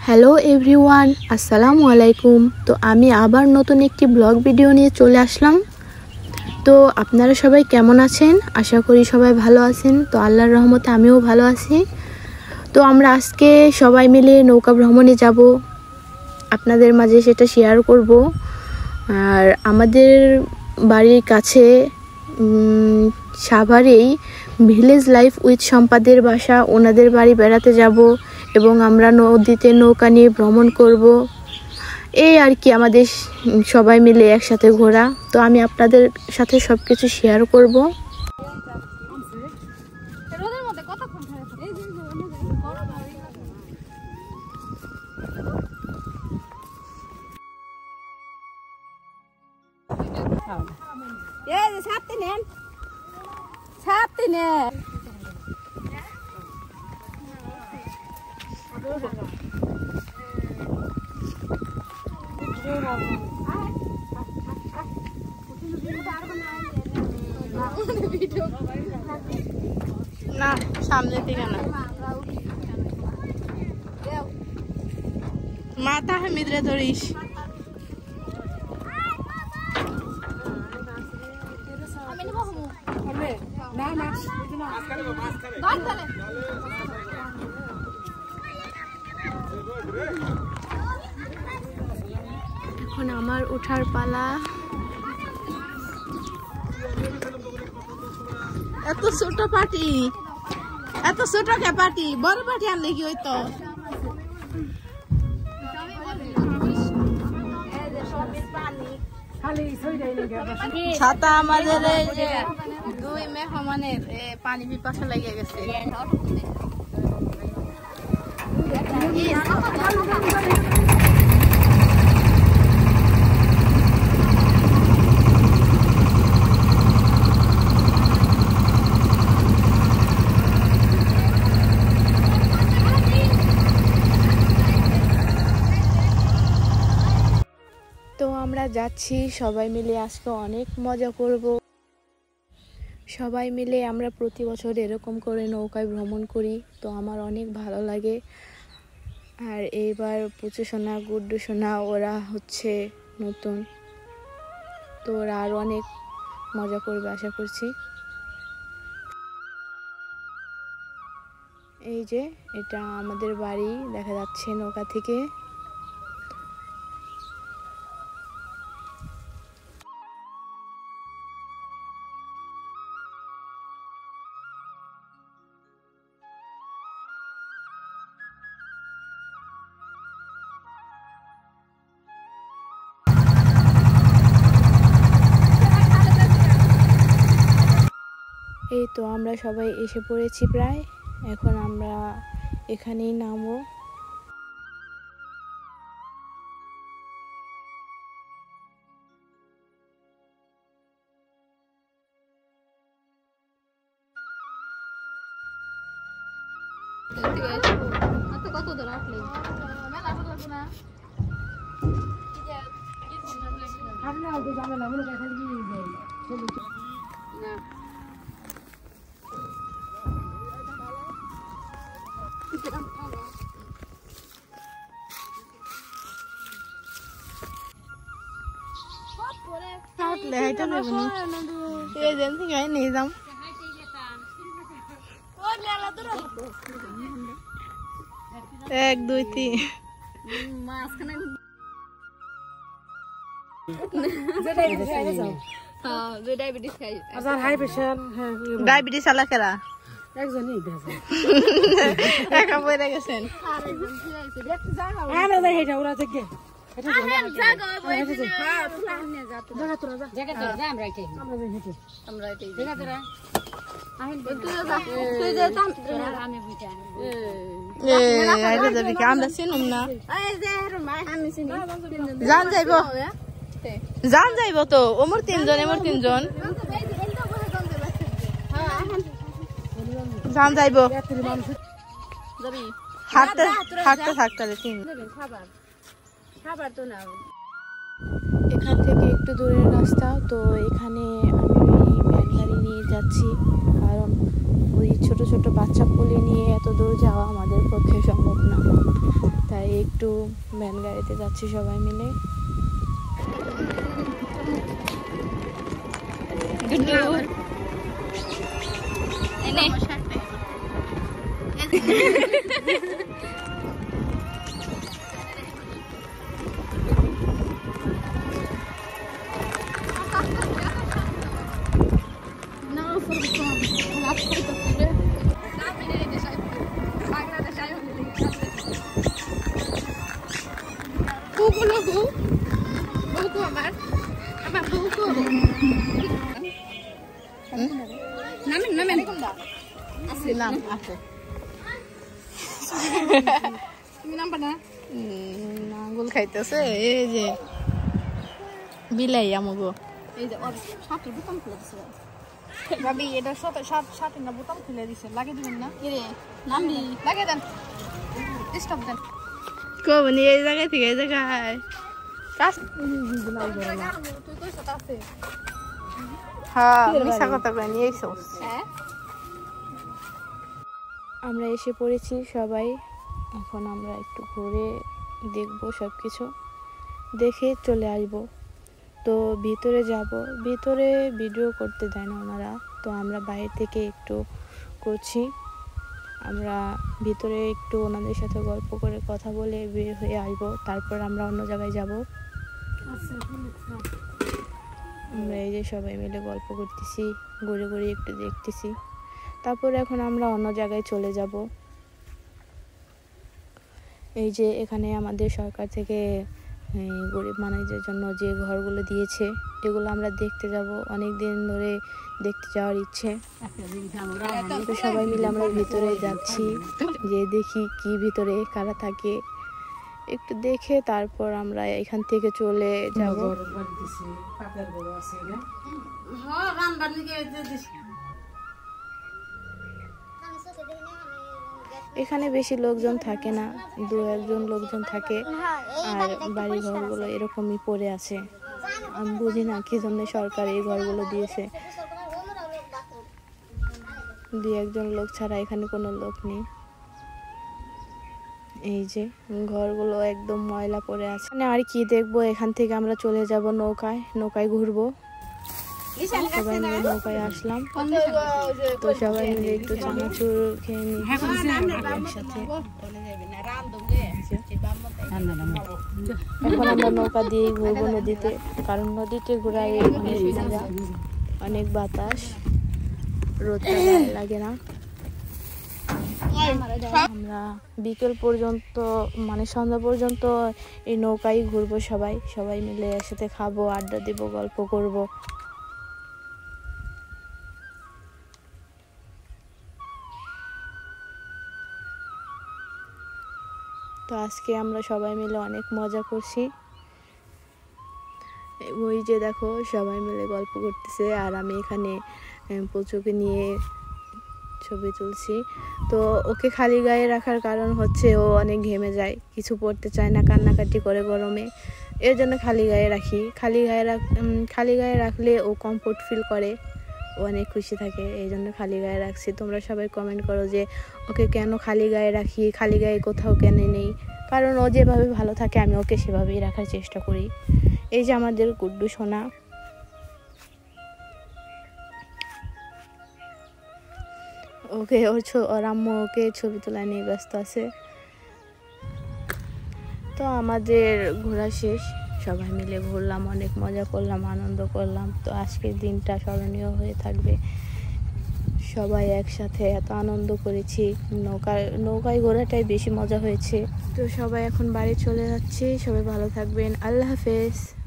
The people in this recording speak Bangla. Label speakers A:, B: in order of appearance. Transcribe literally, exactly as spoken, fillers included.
A: হ্যালো এভরিওয়ান, আসসালামু আলাইকুম। তো আমি আবার নতুন একটি ব্লগ ভিডিও নিয়ে চলে আসলাম। তো আপনারা সবাই কেমন আছেন? আশা করি সবাই ভালো আছেন। তো আল্লাহর রহমতে আমিও ভালো আছি। তো আমরা আজকে সবাই মিলে নৌকা ভ্রমণে যাব, আপনাদের মাঝে সেটা শেয়ার করব। আর আমাদের বাড়ির কাছে সাভারেই ভিলেজ লাইফ উইথ সম্পাদের বাসা, ওনাদের বাড়ি বেড়াতে যাব এবং আমরা নদীতে নৌকা নিয়ে ভ্রমণ করব। এই আর কি, আমাদের সবাই মিলে একসাথে ঘোরা। তো আমি আপনাদের সাথে সব কিছু শেয়ার করব। না সামনে থেকে না, মাথা মিদ্রে ধরিস। এখন আমার ওঠার পালা। এত ছোট পাটি, এত ছোট কে পাটি, বড় পাটি আনলে কি হইতো? ছাতা আমাদের এই যে দুই মেহমানের পানি পিপাসা লেগে গেছে। তো আমরা যাচ্ছি সবাই মিলে, আজকে অনেক মজা করব। সবাই মিলে আমরা প্রতি বছর এরকম করে নৌকায় ভ্রমণ করি, তো আমার অনেক ভালো লাগে। আর এইবার পুচু সোনা, গুড্ডু সোনা ওরা হচ্ছে নতুন, তো ওরা আরও অনেক মজা করবে আশা করছি। এই যে এটা আমাদের বাড়ি দেখা যাচ্ছে নৌকা থেকে। এই তো আমরা সবাই এসে পড়েছি প্রায়, এখন আমরা এখানেই নামবো। কত দূর আসলে নিয়ে যাম। এক দুই তিন ডায়াবেটিস আলা খেলা একা বইরা গেছেন। আমরা চিনুম না, জান যাইব জান যাইব তো ওমর তিনজন, এমর তিনজন জান যাইব। হাঁটতে হাঁটতে থাকতে তিন এখান থেকে একটু দূরের রাস্তা, তো এখানে আমি ভ্যান গাড়ি নিয়ে যাচ্ছি, কারণ ওই ছোট ছোট বাচ্চা কোলে নিয়ে এত দূর যাওয়া আমাদের পক্ষে সম্ভব না, তাই একটু একটু ভ্যান গাড়িতে যাচ্ছি সবাই মিলে।
B: নাঙ্গল খাইতেছে এই যে বিলাই আমগো এই যে ওর শার্টের বোতাম খুলে দিছে ভাবি এটা শত শার্ট শার্টের না বোতাম খুলে দিছে লাগিয়ে দিবেন না এরে নামি লাগিয়ে দেন স্টপ দেন
A: কোবনি এই জায়গা থেকে এই জায়গায় কাজ
B: তুই কইছ তাছে
A: হ্যাঁ মিছা কথা কই নিয়ে এসো।
B: হ্যাঁ
A: আমরা এসে পড়েছি সবাই, এখন আমরা একটু ঘুরে দেখবো সব কিছু, দেখে চলে আসবো। তো ভিতরে যাব, ভিতরে ভিডিও করতে দেয় না ওনারা, তো আমরা বাইরে থেকে একটু করছি। আমরা ভিতরে একটু ওনাদের সাথে গল্প করে কথা বলে বের হয়ে আসবো, তারপর আমরা অন্য জায়গায় যাব। আমরা এই যে সবাই মিলে গল্প করতেছি, ঘুরে ঘুরে একটু দেখতেছি, তারপর এখন আমরা অন্য জায়গায় চলে যাব। এই যে এখানে আমাদের সরকার থেকে গরিব মানুষদের জন্য যে ঘরগুলো দিয়েছে, এগুলো আমরা দেখতে যাব, অনেক দিন ধরে দেখতে যাওয়ার ইচ্ছে। তো সবাই মিলে আমরা ভিতরে যাচ্ছি, যে দেখি কি ভিতরে কারা থাকে, একটু দেখে তারপর আমরা এখান থেকে চলে যাব। এখানে বেশি লোকজন থাকে না, দু একজন লোকজন থাকে, আর বাড়ি ঘরগুলো এরকমই পড়ে আছে। আমি বুঝি না কি জন্য সরকার এই ঘরগুলো দিয়েছে, দু একজন লোক ছাড়া এখানে কোনো লোক নেই। এই যে ঘরগুলো একদম ময়লা পড়ে আছে। মানে আর কি দেখবো, এখান থেকে আমরা চলে যাব নৌকায়, নৌকায় ঘুরবো। সবাই মিলে নৌকায় আসলাম, তো সবাই মিলে একটু চানাচুর খেয়ে নিচ্ছি একসাথে। এখন আমরা নৌকা দিয়ে ঘুরবো নদীতে, কারণ নদীতে ঘোরায় অনেক মজা, অনেক বাতাস, রোদটা লাগে না। আমরা বিকেল পর্যন্ত মানে সন্ধ্যা পর্যন্ত এই নৌকায় ঘুরবো, সবাই সবাই মিলে একসাথে খাবো, আড্ডা দিব, গল্প করব। তো আজকে আমরা সবাই মিলে অনেক মজা করছি। ওই যে দেখো সবাই মিলে গল্প করতেছে, আর আমি এখানে পুচুকে নিয়ে ছবি তুলছি। তো ওকে খালি গায়ে রাখার কারণ হচ্ছে ও অনেক ঘেমে যায়, কিছু পরতে চায় না, কান্নাকাটি করে গরমে, এর জন্য খালি গায়ে রাখি। খালি গায়ে রাখ খালি গায়ে রাখলে ও কমফোর্ট ফিল করে, ও অনেক খুশি থাকে, এই জন্য খালি গায়ে রাখছি। তোমরা সবাই কমেন্ট করো যে ওকে কেন খালি গায়ে রাখি, খালি গায়ে কোথাও কেন নেই, কারণ ও যেভাবে ভালো থাকে আমি ওকে সেভাবেই রাখার চেষ্টা করি। এই যে আমাদের গুড্ডু সোনা, ওকে ওর ওর আম্মু ওকে ছবি তোলা নিয়ে ব্যস্ত আছে। তো আমাদের ঘোরা শেষ, সবাই মিলে ঘুরলাম, অনেক মজা করলাম, আনন্দ করলাম। তো আজকের দিনটা স্মরণীয় হয়ে থাকবে, সবাই একসাথে এত আনন্দ করেছি, নৌকায় নৌকায় ঘোরাটাই বেশি মজা হয়েছে। তো সবাই এখন বাড়ি চলে যাচ্ছে, সবাই ভালো থাকবেন, আল্লাহ হাফেজ।